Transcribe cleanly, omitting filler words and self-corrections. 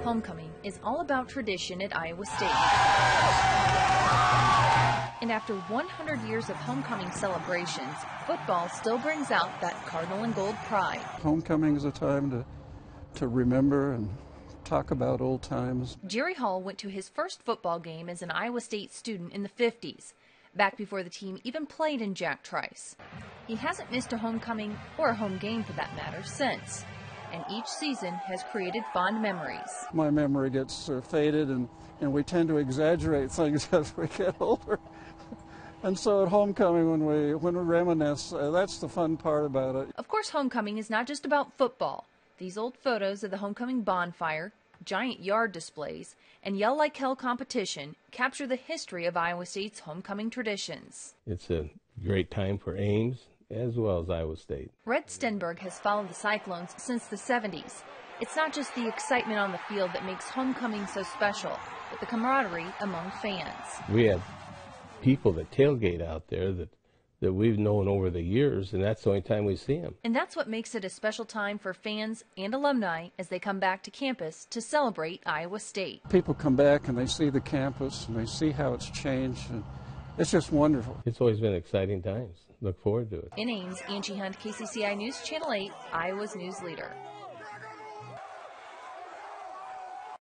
Homecoming is all about tradition at Iowa State. And after 100 years of homecoming celebrations, football still brings out that Cardinal and Gold pride. Homecoming is a time to remember and talk about old times. Jerry Hall went to his first football game as an Iowa State student in the 50s, back before the team even played in Jack Trice. He hasn't missed a homecoming, or a home game for that matter, since. And each season has created fond memories. My memory gets faded, and we tend to exaggerate things as we get older. And so at homecoming, when we reminisce, that's the fun part about it. Of course, homecoming is not just about football. These old photos of the homecoming bonfire, giant yard displays, and Yell Like Hell competition capture the history of Iowa State's homecoming traditions. It's a great time for Ames as well as Iowa State. Red Stenberg has followed the Cyclones since the 70s. It's not just the excitement on the field that makes homecoming so special, but the camaraderie among fans. We have people that tailgate out there that we've known over the years, and that's the only time we see them. And that's what makes it a special time for fans and alumni as they come back to campus to celebrate Iowa State. People come back and they see the campus and they see how it's changed, and it's just wonderful. It's always been exciting times. Look forward to it. In Ames, Angie Hunt, KCCI News Channel 8, Iowa's news leader.